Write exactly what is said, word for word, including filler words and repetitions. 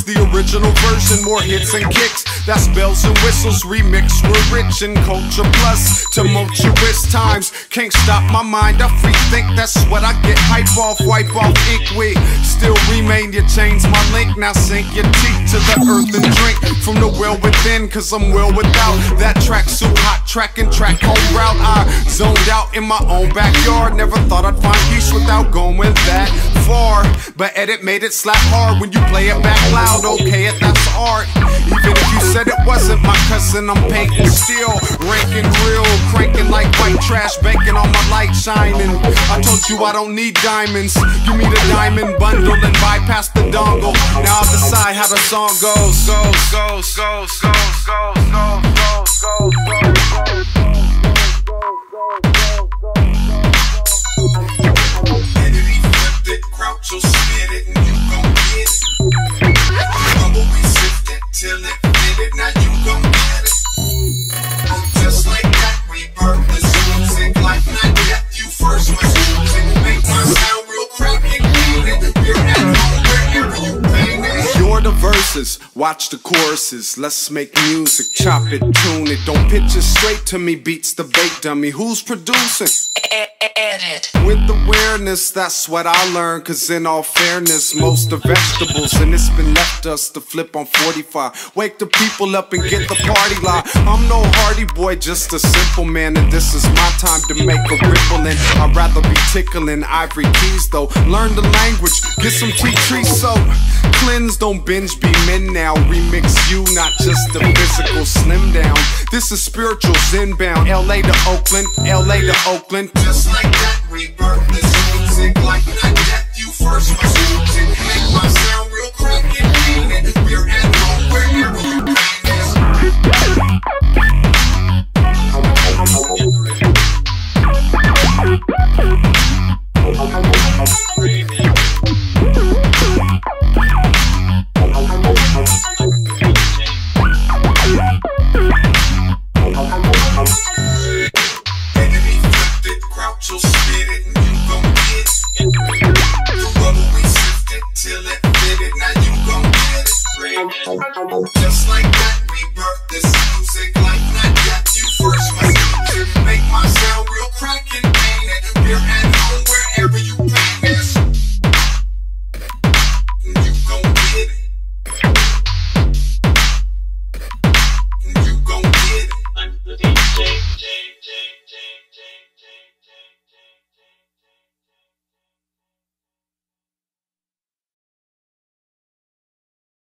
the original version, more hits and kicks. That's bells and whistles remix. We're rich in culture plus tumultuous times. Can't stop my mind, I free think. That's what I get hype off, wipe off ink with. Still remain, you change my link. Now sink your teeth to the earth and drink from the well within, cause I'm well without. That track so hot, track and track home route. I zoned out in my own backyard. Never thought I'd find peace without going that far. But edit made it slap hard when you play it back loud. Okay, that's art. Even if you said it wasn't, my cousin, I'm painting still. Ranking real, cranking like white trash, banking on my light shining. I told you I don't need diamonds. Give me the diamond bundle and bypass the dongle. Now I'll decide how the song goes. Goes, goes, goes, goes, goes, goes, goes, goes, goes, goes. Crouch or spit it and you gon' get it. Rumble, we sift it till it fit it. Now you gon' get it. Just like that, rebirth this music. Life not death, you first was choosing. Make my sound real crappy, clean it. You're at home wherever you paint it. You're the verses, watch the choruses. Let's make music, chop it, tune it. Don't pitch it straight to me, beats the bait dummy. Who's producing? Edit. With awareness, that's what I learned. Cause in all fairness, most are vegetables, and it's been left us to flip on forty-five. Wake the people up and get the party live. I'm no hardy boy, just a simple man, and this is my time to make a ripple. And I'd rather be tickling ivory keys though. Learn the language, get some tea tree soap. Cleanse, don't binge, be men now. Remix you, not just the physical slim down. This is spiritual inbound. L A to Oakland, L A to Oakland. Just like that, rebirth this music. Like that, that you first was choosing. Make my sound real cracky and clean it. We're at home wherever you just like